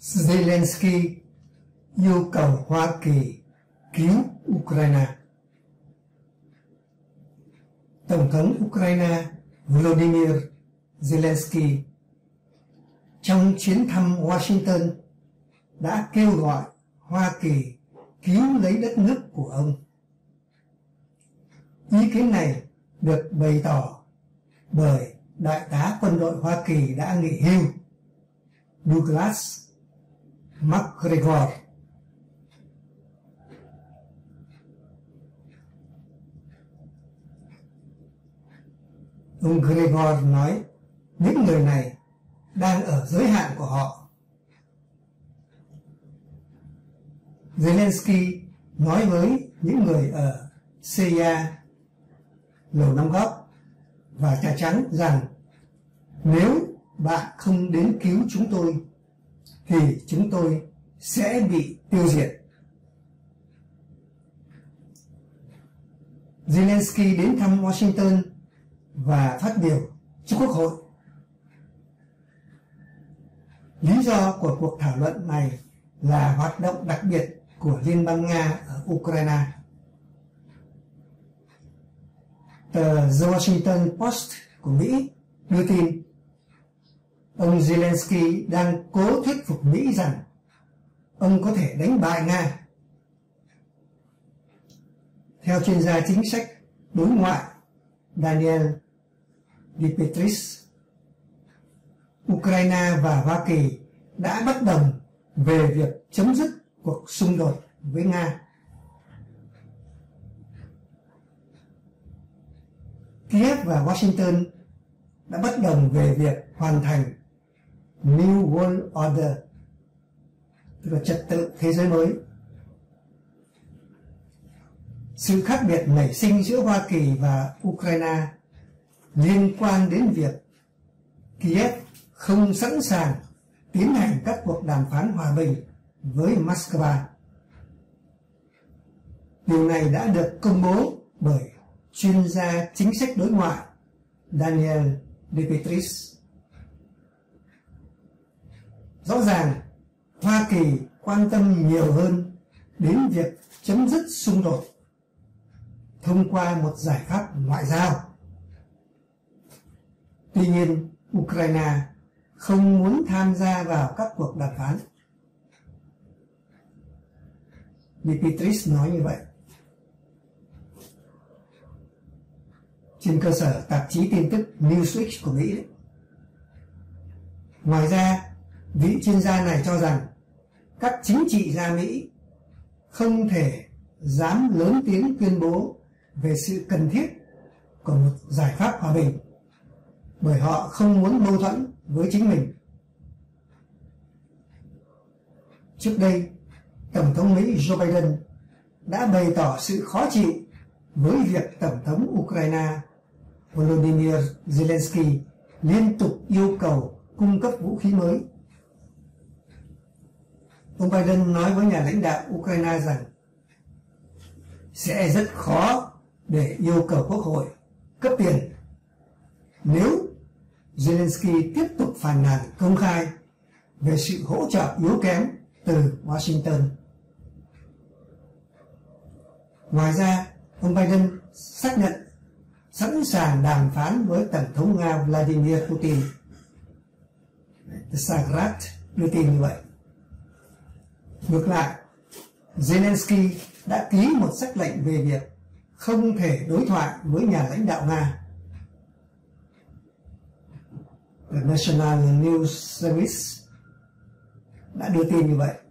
Zelensky yêu cầu Hoa Kỳ cứu Ukraine. Tổng thống Ukraine Volodymyr Zelensky trong chuyến thăm Washington đã kêu gọi Hoa Kỳ cứu lấy đất nước của ông. Ý kiến này được bày tỏ bởi đại tá quân đội Hoa Kỳ đã nghỉ hưu Douglas MacGregor. Ông Gregor nói những người này đang ở giới hạn của họ. Zelensky nói với những người ở CIA, Lầu Năm Góc và Nhà Trắng rằng nếu bạn không đến cứu chúng tôi thì chúng tôi sẽ bị tiêu diệt. Zelensky đến thăm Washington và phát biểu trước Quốc hội. Lý do của cuộc thảo luận này là hoạt động đặc biệt của Liên bang Nga ở Ukraine. Tờ The Washington Post của Mỹ đưa tin ông Zelensky đang cố thuyết phục Mỹ rằng ông có thể đánh bại Nga. Theo chuyên gia chính sách đối ngoại Daniel Dipetris, Ukraine và Hoa Kỳ đã bất đồng về việc chấm dứt cuộc xung đột với Nga. Kiev và Washington đã bất đồng về việc hoàn thành New World Order, tức là trật tự thế giới mới. Sự khác biệt nảy sinh giữa Hoa Kỳ và Ukraine liên quan đến việc Kiev không sẵn sàng tiến hành các cuộc đàm phán hòa bình với Moscow. Điều này đã được công bố bởi chuyên gia chính sách đối ngoại Daniel Dipetris. Rõ ràng, Hoa Kỳ quan tâm nhiều hơn đến việc chấm dứt xung đột thông qua một giải pháp ngoại giao. Tuy nhiên, Ukraine không muốn tham gia vào các cuộc đàm phán. Dipetris nói như vậy. Trên cơ sở tạp chí tin tức Newsweek của Mỹ. Ngoài ra, vị chuyên gia này cho rằng các chính trị gia Mỹ không thể dám lớn tiếng tuyên bố về sự cần thiết của một giải pháp hòa bình, bởi họ không muốn mâu thuẫn với chính mình. Trước đây, Tổng thống Mỹ Joe Biden đã bày tỏ sự khó chịu với việc Tổng thống Ukraine Volodymyr Zelensky liên tục yêu cầu cung cấp vũ khí mới. Ông Biden nói với nhà lãnh đạo Ukraine rằng sẽ rất khó để yêu cầu Quốc hội cấp tiền nếu Zelensky tiếp tục phàn nàn công khai về sự hỗ trợ yếu kém từ Washington. Ngoài ra, ông Biden xác nhận sẵn sàng đàm phán với Tổng thống Nga Vladimir Putin. Sagrat đưa tin như vậy. Ngược lại, Zelensky đã ký một sắc lệnh về việc không thể đối thoại với nhà lãnh đạo Nga. The National News Service đã đưa tin như vậy.